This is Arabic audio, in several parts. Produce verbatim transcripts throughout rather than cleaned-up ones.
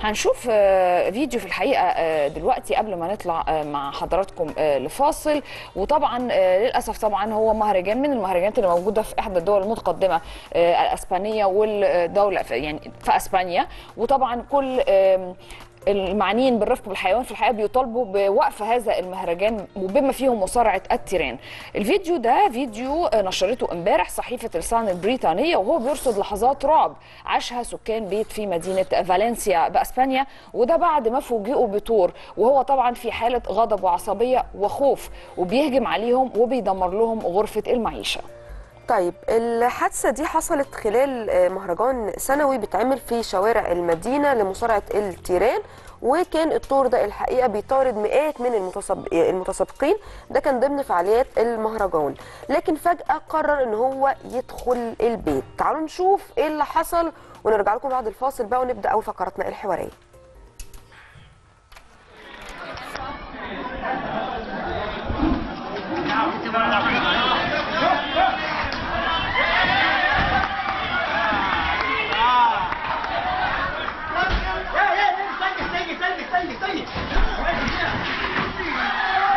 هنشوف فيديو في الحقيقه دلوقتي قبل ما نطلع مع حضراتكم لفاصل. وطبعا للاسف طبعا هو مهرجان من المهرجانات اللي موجوده في احدى الدول المتقدمه الاسبانيه والدوله يعني في اسبانيا. وطبعا كل المعنيين بالرفق بالحيوان في الحقيقه بيطالبوا بوقف هذا المهرجان وبما فيهم مصارعه التيران. الفيديو ده فيديو نشرته امبارح صحيفه السان البريطانيه، وهو بيرصد لحظات رعب عاشها سكان بيت في مدينه فالنسيا باسبانيا، وده بعد ما فوجئوا بطور وهو طبعا في حاله غضب وعصبيه وخوف وبيهجم عليهم وبيدمر لهم غرفه المعيشه. طيب الحادثة دي حصلت خلال مهرجان سنوي بيتعمل في شوارع المدينة لمصارعة التيران، وكان الطور ده الحقيقة بيطارد مئات من المتسابقين. ده كان ضمن فعاليات المهرجان، لكن فجأة قرر ان هو يدخل البيت. تعالوا نشوف ايه اللي حصل ونرجع لكم بعد الفاصل بقى ونبدأ اول فقراتنا الحوارية.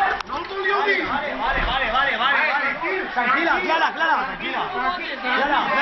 Tranquila, Clara, Clara, tranquila. Clara,